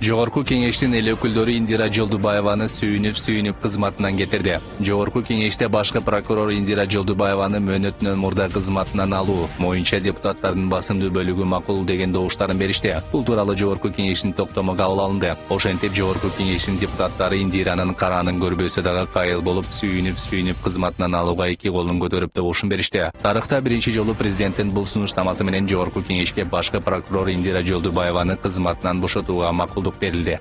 Жогорку кеңештин эл өкүлдөрү Индира Жолдубаеваны сүйүнүп кызматынан кетирди. Жогорку кеңеште башкы прокурор Индира Жолдубаеваны мөөнөтүнөн мурда кызматынан алуу моюнча депутаттардын басымдуу бөлүгү макул деген добуштарын беришти. Бул тууралуу Жогорку кеңештин токтому кабыл алынды. Ошентип Жогорку кеңештин депутаттары Индиранын каранын көрбөсө дагы кайыл болуп сүйүнүп кызматынан алууга эки колун көтөрүп добушун беришти. Тарыхта биринчи жолу президенттин бул сунуштамасы менен Жогорку кеңешке башкы прокурор Индира Жолдубаеваны кызматынан бошотууга макулдук берилди.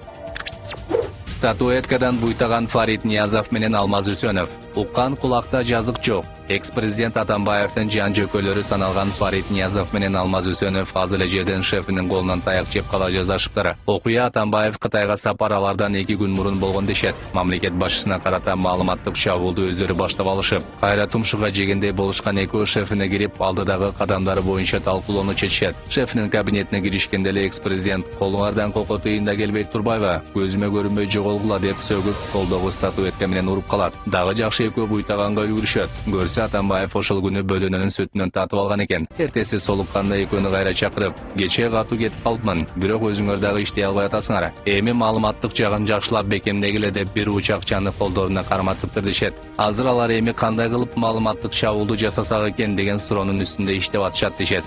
Статуэткадан буйтаган Фарид Ниязов менен Алмаз Үсөнов. Уккан кулакта жазык жок. Экс-президент Атамбаевдин жан жөкөлөрү саналган Фарид Ниязов менен Алмаз Үсөнов аз эле жерден шефинин колунан таяк жеп кала жазашыптыр. Окуя Атамбаев Кытайга сапар алардан 2 күн мурун болгон дешет. Мамлекет башчысына карата маалыматтык чабуулду өздөрү баштап алышып, кайра тумшуга жегендей болушкан экөө шефине кирип, алдыдагы кадамдары боюнча талкуулоону чечишет. Шефинин кабинетине киришкенде эле экс-президент колуңардан кокоту да келбей турбайбы? Көзүмө көрүнбөй жоголгула деп сөгүп столдогу статуэтка менен уруп калат. Дагы жакшы экөө буйтаганга үлгүрүшөт. Көрсө Атамбаев ошол күнү бөдөнөнүн сүтүнөн татып алган экен. Эртеси солукканда экөөнү кайра чакырып, кечээ катуу кетип калдымын. Бирок өзүңөр дагы иштей албай атасыңар. Эми маалыматтык жагын жакшылап бекемдегиле деп бир учакчаны колдоруна карматыптыр дешет. Азыр алар эми кандай кылып маалыматтык чабуулду жасасак экен деген суроонун үстүндө иштеп атышат дешет.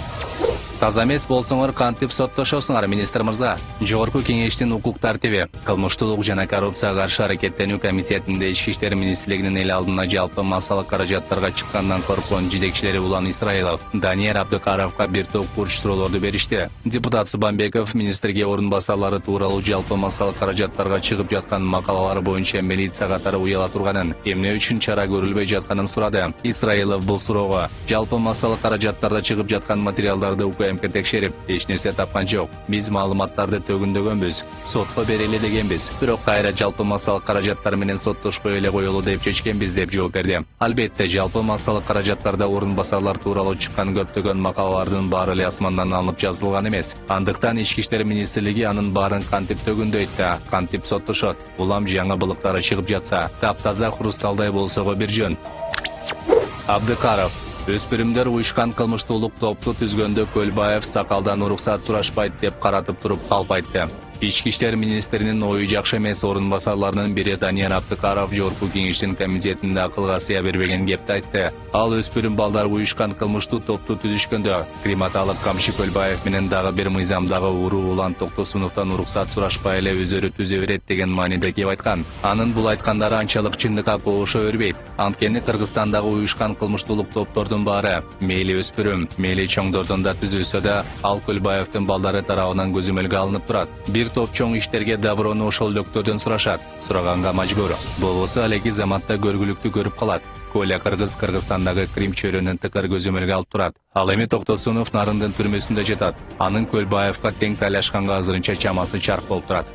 Таза эмес болсоңор кантип соттошосуңар, министр мырза? Жогорку кеңештин укук тартиби, кылмыштуулук жана коррупцияга каршы аракеттенүү комитетинде Ички иштер министрлигинин эл алдына жалпы массалык каражаттарга чыккандан корккон жетекчилери Улан Исраилов, Данияр Абдыкаровго бир топ бурч суроолорду беришти. Депутат Субанбеков министрге орун басарлары тууралуу жалпы массалык каражаттарга чыгып жаткан макалалар боюнча милиция катары уяла турганын, эмне үчүн чара көрүлбөй жатканын сурады. Исраилов бул суроого жалпы массалык каражаттарда чыгып жаткан материалдарды УКМК текшерип, эч нерсе тапкан жок. Биз маалыматтарды төгүндөгөнбүз, сотко берели дегенбиз. Бирок кайра жалпы массалык каражаттар менен соттошпой эле коелу деп чечкенбиз деп жооп берди. Албетте, жалпы массалык каражаттарда орун басарлар тууралуу чыккан көптөгөн макалалардын баары эле асмандан алынып жазылган эмес. Андыктан Ички иштер министрлиги анын баарын кантип төгүндөйт да, кантип соттошот. Улам жаңы былыктары чыгып жатса, таптаза хрусталдай болсого бир жөн. Абдыкаров. Өспүрүмдөр уюшкан кылмыштуулук топту түзгөндө Көлбаев сакалдан уруксат сурашпайт деп каратып туруп калп айтты. Ички иштер министринин ою жакшы эмес орун басарларынын бири Данияр Абдыкаров Жогорку кеңештин комитетинде акылга сыя бербеген кепти айтты. Ал өспүрүм балдар уюшкан кылмыштуу топту түзүшкөндө Крематалык Камчы Көлбаев менен дагы бир мыйзамдагы уруу Улан Токтосуновдон уруксат сурашпай эле өздөрү түзө берет деген мааниде кеп айткан. Анын бул айткандары анчалык чындыкка кошо бербейт. Анткени Кыргызстандагы уюшкан кылмыштуулук топтордун баары, мейли өспүрүм, мейли чоңдордон да түзүлсө да, ал Көлбаевдин балдары тарабынан көзөмөлгө алынып турат. Бир топ чоң иштерге доброну ошол өлкөдөн сурашат, сураганга мажбур. Болбосо алеки заматта көргүлүктү көрүп калат. Коля Кыргыз Кыргызстандагы Крим чөйрөнүн тыкыр көзөмөлгө алып турат. Ал эми Токтосунов Нарындын түрмөсүндө жатат. Анын Көлбаевга тең тайлашканга азырынча чамасы чарк болуп турат.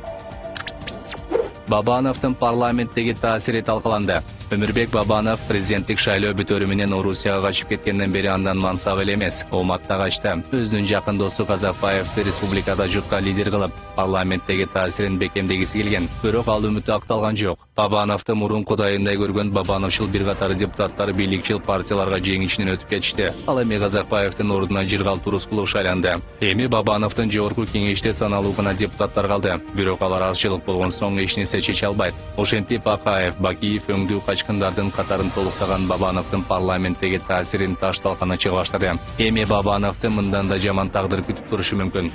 Бабановдун парламенттеги таасири талкаланды. Өмүрбек Бабанов президенттик шайлоо бүтөрү менен Орусияга качып кеткенден бери андан мансап эле эмес, Оматта качты. Өзүнүн жакын досу Казакбаевди республикада журтка лидер кылып, парламенттеги таасирин бекемдегиси келген. Бирок ал үмүтү акталган жок. Бабановду мурун кудайындай көргөн Бабановчул бир катар депутаттар бийликчил партияларга жеңишинен өтүп кетишти. Ал эми Казакбаевдин ордуна Жиргал Турускулов шайланды. Эми Бабановдун Жогорку кеңеште саналуу гана депутаттар калды. Бирок алар азчылык болгон соң эч нерсе чече албайт. Ошентип Акаев, Бакиев өңдүү качкындардын катарын толуктаган Бабановдун парламенттеги таасирин таш талканы чыга баштады. Эми Бабановду мындан да жаман тагдыр күтүп турушу мүмкүн.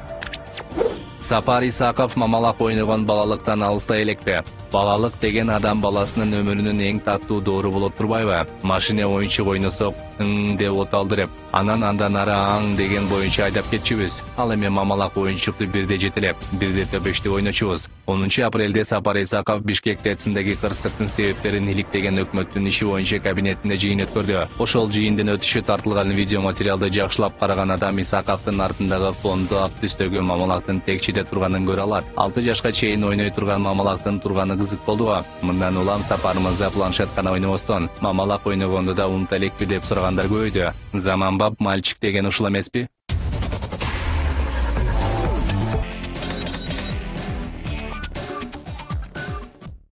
Сапар Исаков мамалак ойногон балалыктан алыста элекпи? Балалык деген адам баласынын өмүрүнүн эң таттуу доору болот турбайбы? Машине оюнчук ойносок, деп оталдырып, анан андан ары аң деген боюнча айдап кетчүбүз. Ал эми мамалак оюнчукту бирде жетелеп, бирде төбөштү ойночубуз. 10 апрелде Сапар Исаков Бишкек ТЭЦиндеги кырсыктын себептерин иликтеген өкмөттүн иши боюнча кабинетинде жыйын өткөрдү. Ошол жыйындын өтүшү тартылган видео материалды жакшылап караган адам Исаковдун артындагы фондо ак түстөгү мамалактын текчиде турганын көрө алат. 6 жашка чейин ойной турган мамалактын турганы кызык болдуго. Мындан улам Сапар мырза планшет гана ойнобостон, мамалак ойногонду да унута элекпи деп сурагандар көбөйдү. Заманбап мальчик деген ушул эмеспи?